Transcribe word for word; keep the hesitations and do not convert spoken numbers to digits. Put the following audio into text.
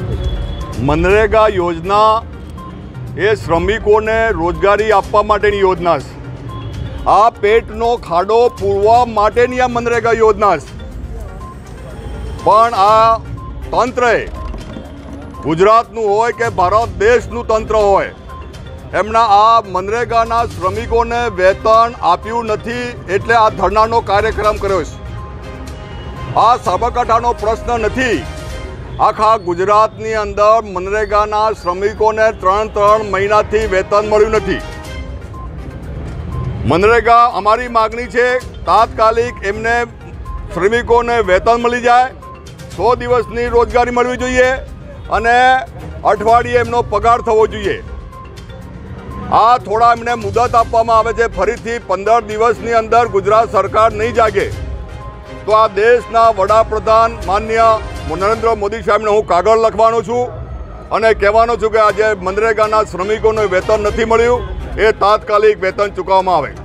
मनरेगा योजना એ શ્રમિકોને રોજગારી આપવા માટેની યોજના છે। આ પેટનો ખાડો પૂરવા માટેની આ મનરેગા યોજના છે। પણ આ તંત્રએ ગુજરાતનું હોય કે ભારત દેશનું તંત્ર હોય, એમના આ મનરેગાના શ્રમિકોને વેતન આપ્યું નથી, એટલે આ ધરણાનો કાર્યક્રમ કર્યો છે। આ સાબરકાંઠાનો પ્રશ્ન નથી, આખા ગુજરાતની અંદર મનરેગાના શ્રમિકોને ત્રણ ત્રણ મહિનાથી વેતન મળ્યું નથી। મનરેગા અમારી માગણી છે તાત્કાલિક એમને શ્રમિકોને વેતન મળી જાય, સો દિવસની રોજગારી મળવી જોઈએ અને અઠવાડિયે એમનો પગાર થવો જોઈએ। આ થોડા એમને મુદત આપવામાં આવે છે, ફરીથી પંદર દિવસની અંદર ગુજરાત સરકાર નહીં જાગે તો આ દેશના વડાપ્રધાન માન્ય નરેન્દ્ર મોદી સાહેબને હું કાગળ લખવાનો છું અને કહેવાનો છું કે આજે મનરેગાના શ્રમિકોને વેતન નથી મળ્યું, એ તાત્કાલિક વેતન ચૂકવવામાં આવે।